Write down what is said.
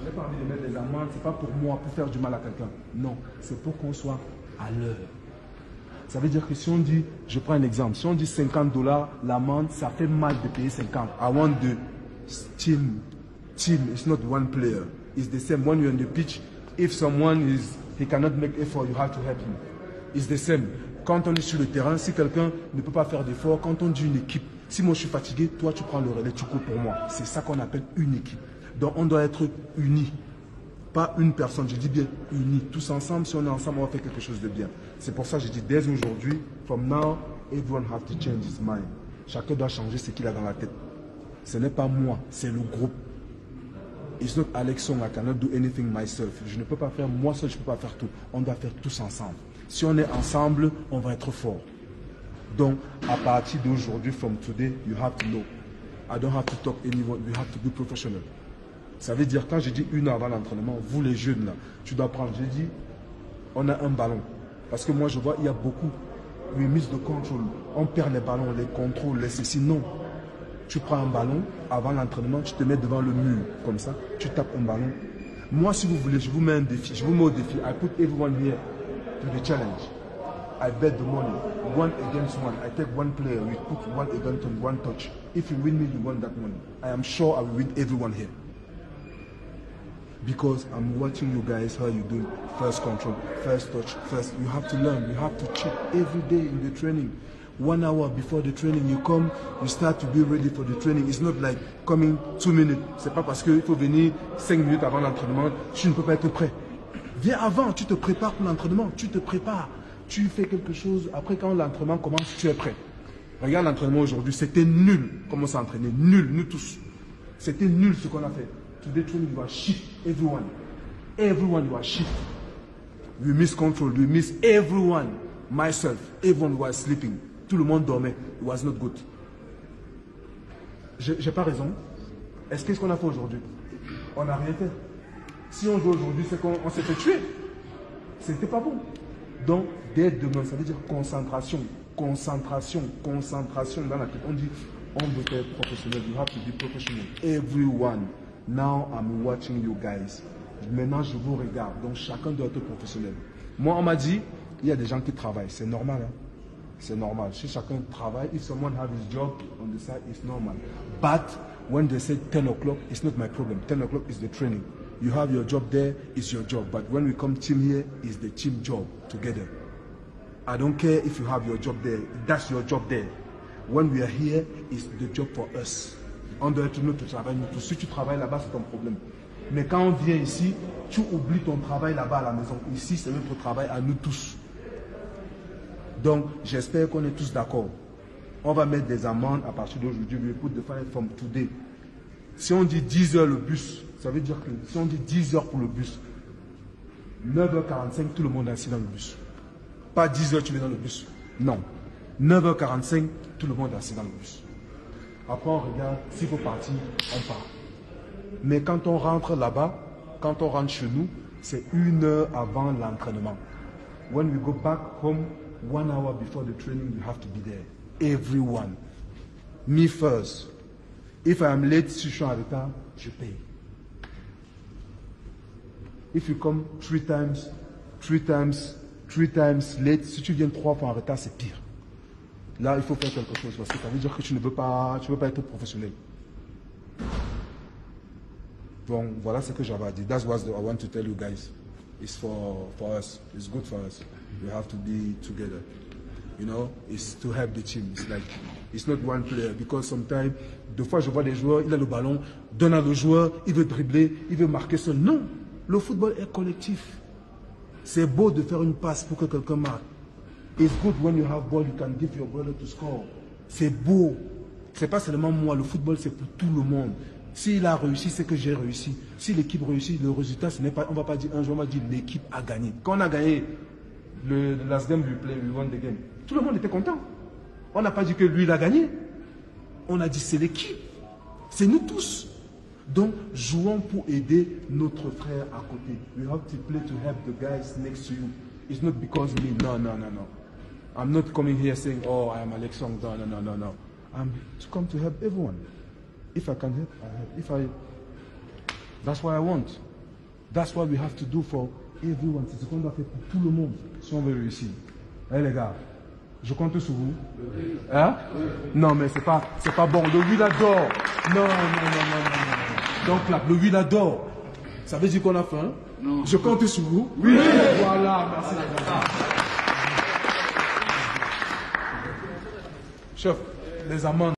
je n'ai pas envie de mettre des amendes, ce n'est pas pour moi, pour faire du mal à quelqu'un. Non, c'est pour qu'on soit à l'heure. Ça veut dire que si on dit, je prends un exemple, si on dit $50, l'amende, ça fait mal de payer 50. I want the team. Team, it's not one player. It's the same. When you're on the pitch, if someone he cannot make effort, you have to help him. It's the same. Quand on est sur le terrain, si quelqu'un ne peut pas faire d'effort, quand on dit une équipe, si moi je suis fatigué, toi tu prends le relais, tu cours pour moi. C'est ça qu'on appelle une équipe. Donc on doit être unis. Pas une personne, je dis bien unis. Tous ensemble, si on est ensemble, on va faire quelque chose de bien. C'est pour ça que je dis dès aujourd'hui, from now, everyone have to change his mind. Chacun doit changer ce qu'il a dans la tête. Ce n'est pas moi, c'est le groupe. It's not Alex Song, I cannot do anything myself. Je ne peux pas faire moi seul, je ne peux pas faire tout. On doit faire tous ensemble. Si on est ensemble, on va être fort. Donc, à partir d'aujourd'hui, from today, you have to know. I don't have to talk anyone, you have to be professional. Ça veut dire, quand je dis une heure avant l'entraînement, vous les jeunes là, tu dois prendre, je dis, on a un ballon. Parce que moi je vois, il y a beaucoup, we miss the control. On perd les ballons, les contrôles, les ceci. Non. Tu prends un ballon, avant l'entraînement, tu te mets devant le mur, comme ça, tu tapes un ballon. Moi, si vous voulez, je vous mets un défi, je vous mets au défi. I put everyone here to the challenge. I bet the money, 1 against 1. I take one player, we put 1 against 1 touch. If you win me, you won that money. I am sure I will win everyone here. Because I'm watching you guys, how you do first control, first touch, first. You have to learn, you have to check every day in the training. 1 hour before the training, you come, you start to be ready for the training. It's not like coming 2 minutes. C'est pas parce qu'il faut venir 5 minutes avant l'entraînement, tu ne peux pas être prêt. Viens avant, tu te prépares pour l'entraînement, tu te prépares. Tu fais quelque chose, après quand l'entraînement commence, tu es prêt. Regarde l'entraînement aujourd'hui, c'était nul comment s'entraîner, nul, nous tous. C'était nul ce qu'on a fait. Today training, you are shift, everyone. Everyone, you are shift. We miss control, we miss everyone. Myself, everyone was sleeping. Tout le monde dormait. It was not good. J'ai pas raison. Est-ce qu'est-ce qu'on a fait aujourd'hui? On n'a rien fait. Si on joue aujourd'hui, c'est qu'on s'est fait tuer. C'était pas bon. Donc, dès demain, ça veut dire concentration, concentration, concentration dans la tête. On dit, on veut être professionnel. You have to be professional. Everyone. Now I'm watching you guys. Maintenant, je vous regarde. Donc, chacun doit être professionnel. Moi, on m'a dit, il y a des gens qui travaillent. C'est normal. Hein? C'est normal. Si chacun travaille, if someone has his job on the side, it's normal. But when they say 10 o'clock, it's not my problem. 10 o'clock is the training. You have your job there, it's your job. But when we come team here, it's the team job together. I don't care if you have your job there. That's your job there. When we are here, it's the job for us. On doit être notre travail. Si tu travailles là-bas, c'est ton problème. Mais quand on vient ici, tu oublies ton travail là-bas à la maison. Ici, c'est notre travail à nous tous. Donc, j'espère qu'on est tous d'accord. On va mettre des amendes à partir d'aujourd'hui. We put the fine from today. Si on dit 10 heures le bus, ça veut dire que si on dit 10 heures pour le bus, 9h45, tout le monde est assis dans le bus. Pas 10 heures, tu es dans le bus. Non. 9h45, tout le monde est assis dans le bus. Après, on regarde, s'il faut partir, on part. Mais quand on rentre là-bas, quand on rentre chez nous, c'est 1 heure avant l'entraînement. When we go back home, 1 hour before the training, you have to be there. Everyone. Me first. If I am late, si je suis en retard, je paye. If you come 3 times late, si tu viens 3 fois en retard, c'est pire. Là, il faut faire quelque chose parce que ça veut dire que tu ne veux pas être professionnel. Donc, voilà ce que j'avais à dire. That's what I want to tell you guys. It's for us. It's good for us. We have to be together. You know, it's to help the team. It's like, it's not one player because sometimes, des fois, je vois des joueurs, il a le ballon, donne à le joueur, il veut dribbler, il veut marquer seul. Non, le football est collectif. C'est beau de faire une passe pour que quelqu'un marque. It's good when you have ball, you can give your brother to score. C'est beau. C'est pas seulement moi, le football c'est pour tout le monde. S'il a réussi, c'est que j'ai réussi. Si l'équipe réussit, le résultat, ce n'est pas, on ne va pas dire un jour, on va dire l'équipe a gagné. Quand on a gagné le last game we play, we won the game. Tout le monde était content. On n'a pas dit que lui il a gagné. On a dit c'est l'équipe. C'est nous tous. Donc, jouons pour aider notre frère à côté. We have to play to help the guys next to you. It's not because me. No, no, no, no. I'm not coming here saying, oh, I am Alex Song. No, no, no, no, no. I'm to come to help everyone. If I can help, I help. That's what I want. That's what we have to do for everyone. C'est ce qu'on doit faire pour tout le monde si on veut réussir. Eh les gars, je compte sur vous. Hein? Non, mais c'est pas bon. Le huile adore. Non. Donc là, le huile adore. Ça veut dire qu'on a faim? Non. Je compte sur vous. Oui. Voilà, merci. Chef, les amendes.